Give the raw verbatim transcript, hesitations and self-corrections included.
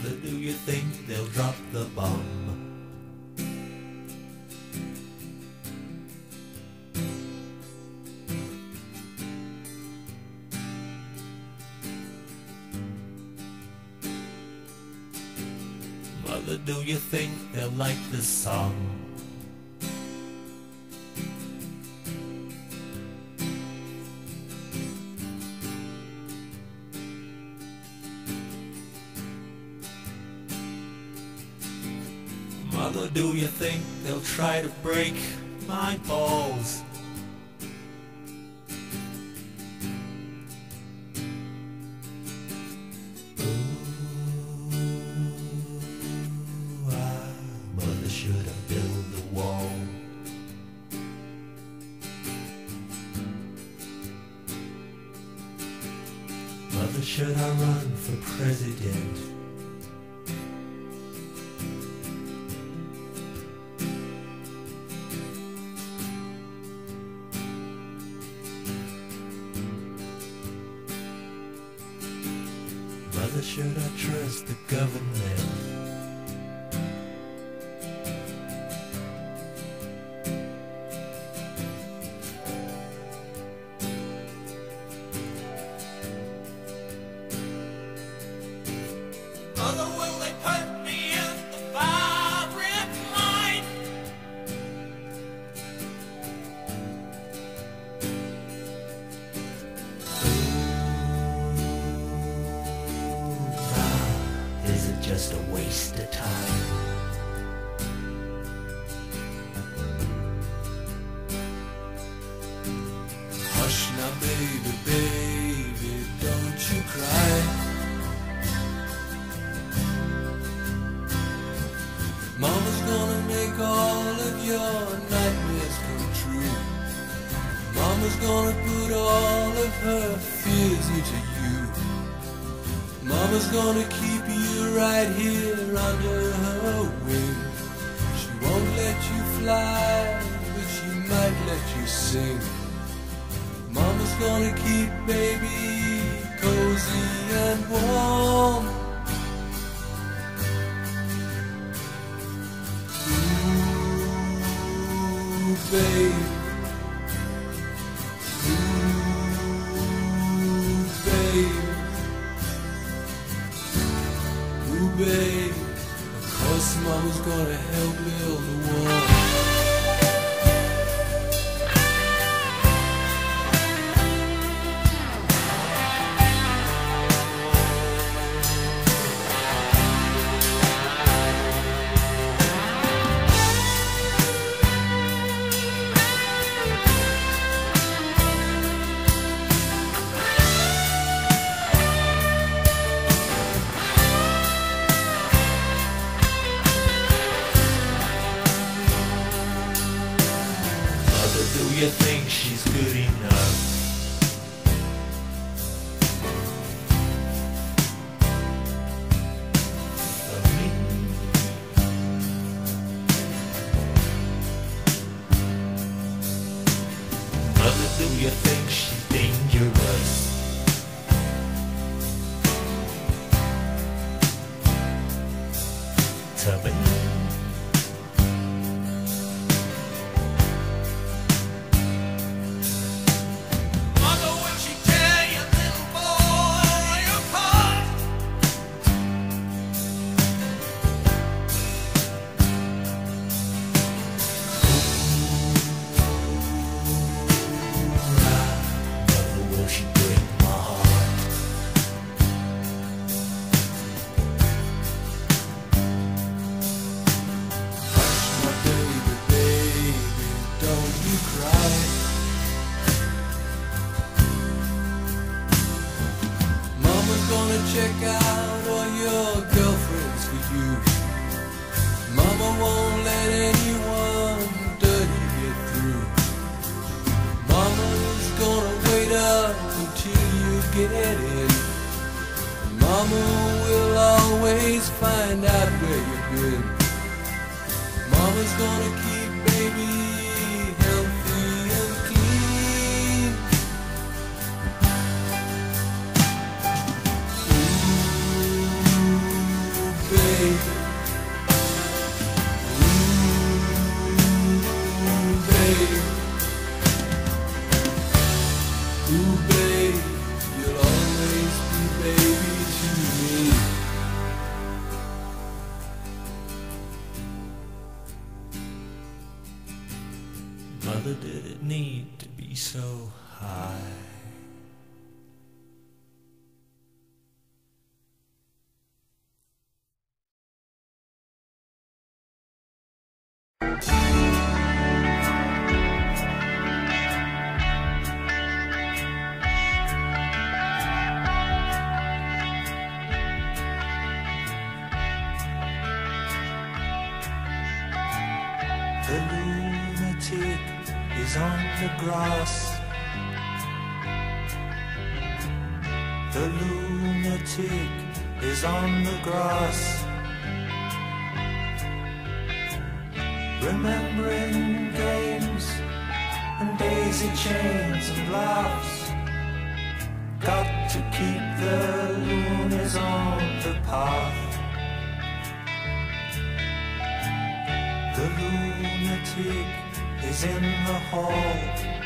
Mother, do you think they'll drop the bomb? Mother, do you think they'll like this song? Mother, do you think they'll try to break my balls? Should I build the wall? Mother, should I run for president? Mother, should I trust the government? Mother, will they put me in the firing line? Ooh, is it just a waste of time? Hush now, baby, baby, don't you cry. Mama's gonna make all of your nightmares come true. Mama's gonna put all of her fears into you. Mama's gonna keep you right here under her wing. She won't let you fly, but she might let you sing. Mama's gonna keep baby cozy and warm. Babe, ooh, babe, ooh, babe, of course Mama's gonna help build the wall. Do you think she's good enough? For me? Mother, do you think she's dangerous? Tell me. Check out all your girlfriends for you. Mama won't let anyone dirty get through. Mama's gonna wait up until you get in. Mama will always find out where you've been. Mama's gonna keep baby healthy and clean. need to be so high. The lunatic is on the grass. The lunatic is on the grass, remembering games and daisy chains and laughs. Got to keep the loonies on the path. The lunatic is in the hall.